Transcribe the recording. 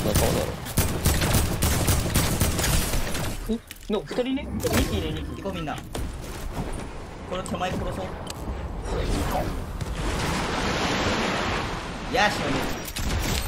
仲間だろ。 の二人ね、2機ね、2機。 行こうみんな。これ手前殺そう。よし、